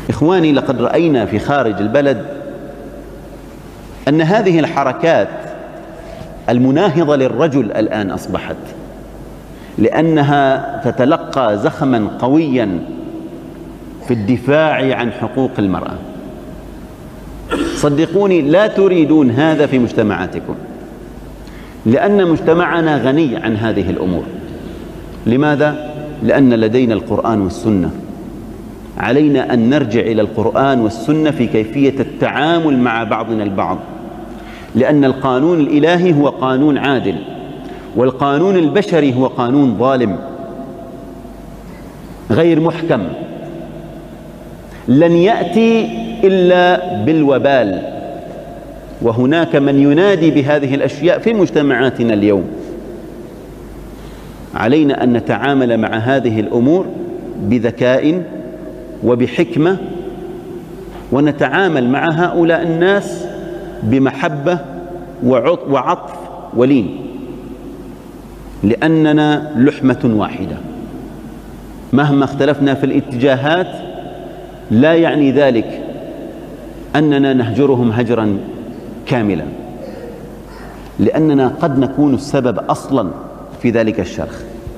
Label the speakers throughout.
Speaker 1: إخواني، لقد رأينا في خارج البلد أن هذه الحركات المناهضة للرجل الآن أصبحت، لأنها تتلقى زخما قويا في الدفاع عن حقوق المرأة. صدقوني لا تريدون هذا في مجتمعاتكم، لأن مجتمعنا غني عن هذه الأمور. لماذا؟ لأن لدينا القرآن والسنة. علينا أن نرجع إلى القرآن والسنة في كيفية التعامل مع بعضنا البعض، لأن القانون الإلهي هو قانون عادل، والقانون البشري هو قانون ظالم غير محكم، لن يأتي إلا بالوبال. وهناك من ينادي بهذه الأشياء في مجتمعاتنا اليوم. علينا أن نتعامل مع هذه الأمور بذكاء وبحكمة، ونتعامل مع هؤلاء الناس بمحبة وعطف ولين، لأننا لحمة واحدة. مهما اختلفنا في الاتجاهات لا يعني ذلك أننا نهجرهم هجرا كاملا، لأننا قد نكون السبب أصلا في ذلك الشرخ.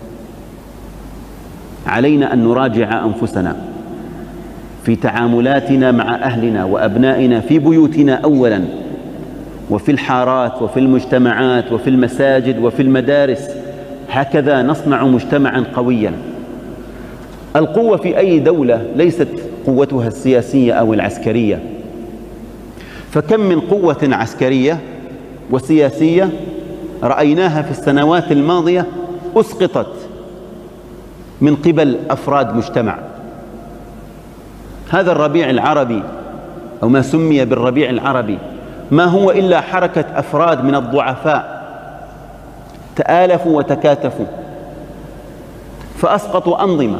Speaker 1: علينا أن نراجع أنفسنا في تعاملاتنا مع أهلنا وأبنائنا في بيوتنا أولا، وفي الحارات وفي المجتمعات وفي المساجد وفي المدارس. هكذا نصنع مجتمعا قويا. القوة في أي دولة ليست قوتها السياسية أو العسكرية، فكم من قوة عسكرية وسياسية رأيناها في السنوات الماضية أسقطت من قبل أفراد مجتمع. هذا الربيع العربي أو ما سمي بالربيع العربي ما هو إلا حركة أفراد من الضعفاء تآلفوا وتكاتفوا فأسقطوا أنظمة.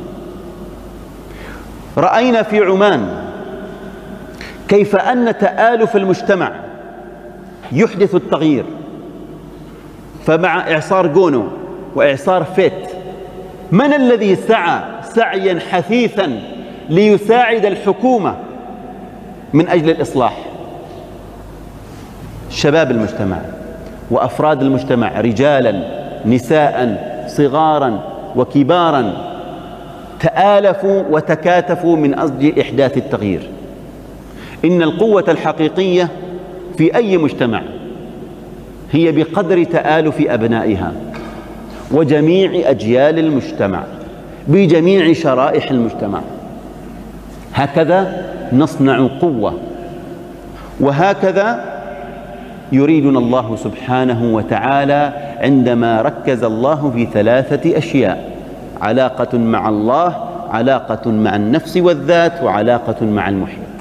Speaker 1: رأينا في عمان كيف أن تآلف المجتمع يحدث التغيير. فمع إعصار جونو وإعصار فيت، من الذي سعى سعيا حثيثا ليساعد الحكومة من أجل الإصلاح؟ شباب المجتمع وأفراد المجتمع، رجالا نساء صغارا وكبارا، تآلفوا وتكاتفوا من أجل إحداث التغيير. إن القوة الحقيقية في أي مجتمع هي بقدر تآلف أبنائها وجميع أجيال المجتمع بجميع شرائح المجتمع. هكذا نصنع قوة، وهكذا يريدنا الله سبحانه وتعالى عندما ركز الله في 3 أشياء: علاقة مع الله، علاقة مع النفس والذات، وعلاقة مع المحيط.